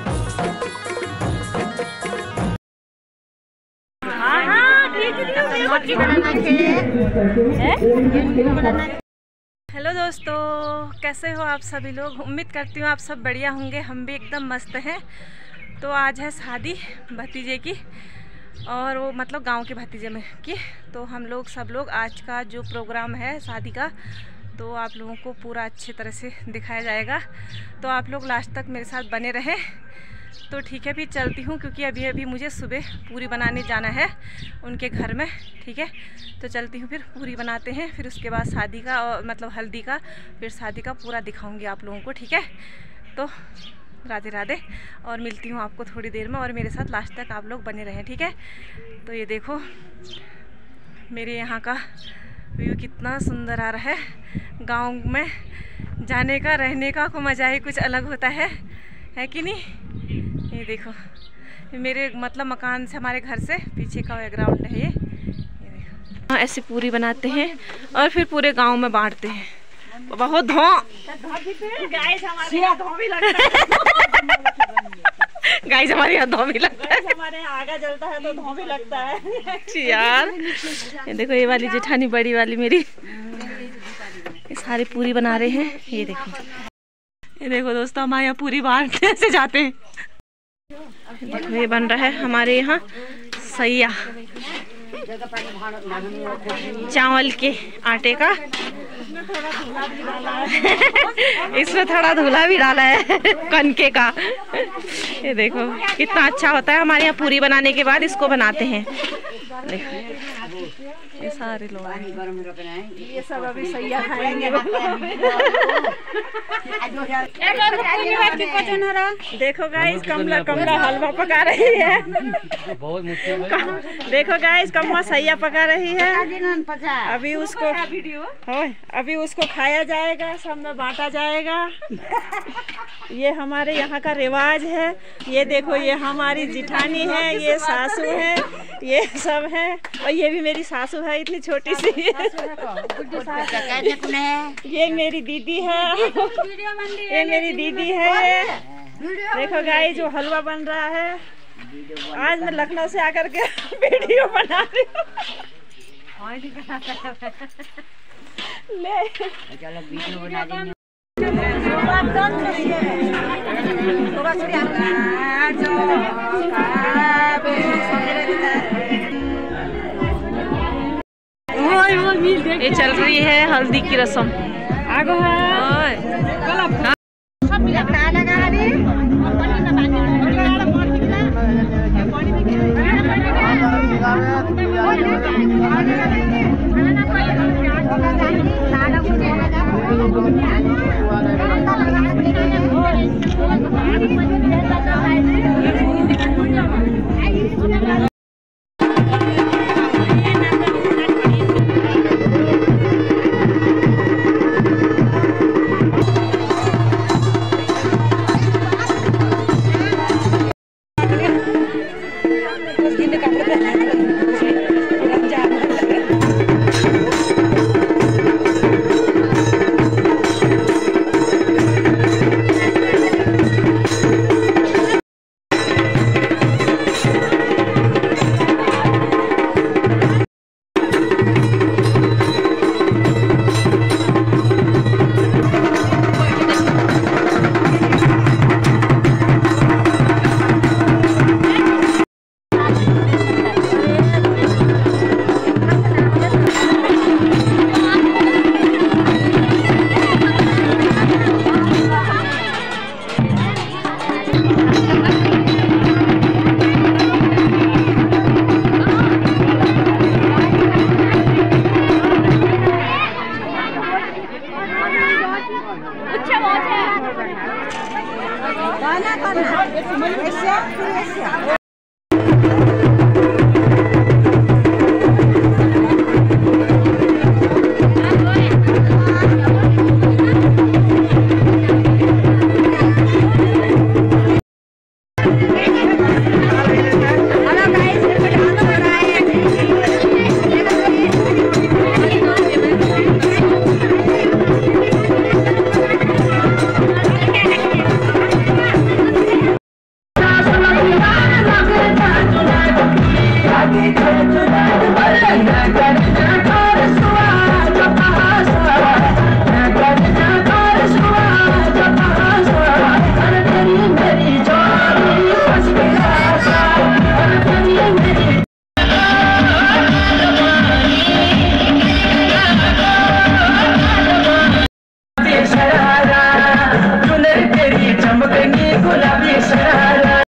Hello दोस्तों, कैसे हो आप सभी लोग। उम्मीद करती हूँ आप सब बढ़िया होंगे। हम भी एकदम मस्त हैं। तो आज है शादी भतीजे की, और वो मतलब गांव के भतीजे में की। तो हम लोग सब लोग आज का जो प्रोग्राम है शादी का, तो आप लोगों को पूरा अच्छी तरह से दिखाया जाएगा। तो आप लोग लास्ट तक मेरे साथ बने रहें। तो ठीक है, फिर चलती हूँ क्योंकि अभी मुझे सुबह पूरी बनाने जाना है उनके घर में। ठीक है, तो चलती हूँ, फिर पूरी बनाते हैं, फिर उसके बाद शादी का और मतलब हल्दी का, फिर शादी का पूरा दिखाऊंगी आप लोगों को। ठीक है, तो राधे राधे, और मिलती हूँ आपको थोड़ी देर में, और मेरे साथ लास्ट तक आप लोग बने रहें। ठीक है, तो ये देखो मेरे यहाँ का व्यू कितना सुंदर आ रहा है। गाँव में जाने का, रहने का मज़ा ही कुछ अलग होता है कि नहीं। ये देखो मेरे मतलब मकान से, हमारे घर से पीछे का बैकग्राउंड है ये देखो। ऐसे पूरी बनाते हैं और फिर पूरे गांव में बांटते हैं। बहुत गाइस हमारे यहाँ धों भी लगता है। हमारे यहाँ आगा जलता है तो धों भी लगता है यार। ये देखो ये वाली जेठानी बड़ी वाली मेरी, ये सारी पूरी बना रहे हैं। ये देखो दोस्तों, हमारे यहाँ पूरी बांटने से जाते हैं। देखो ये बन रहा है हमारे यहाँ सैया, चावल के आटे का। इसमें थोड़ा धुला भी डाला है कनके का। ये देखो कितना अच्छा होता है। हमारे यहाँ पूरी बनाने के बाद इसको बनाते हैं। देखो ये सारे लोग, ये सब अभी सैया खाएंगे। देखो गाइस कमला हलवा पका रही है। देखो गाइस कम्मा सैया पका रही है। अभी उसको खाया जाएगा, सब में बांटा जाएगा। ये हमारे यहाँ का रिवाज है। ये देखो ये हमारी जिठानी है, ये सासू है, ये सब है, और ये भी मेरी सासू है, इतनी छोटी सी। ये मेरी दीदी है, ये मेरी दीदी है। देखो गाइस जो हलवा बन रहा है, आज मैं लखनऊ से आकर के वीडियो बना रही हूँ। ये चल रही है हल्दी की रस्म। आगो गाना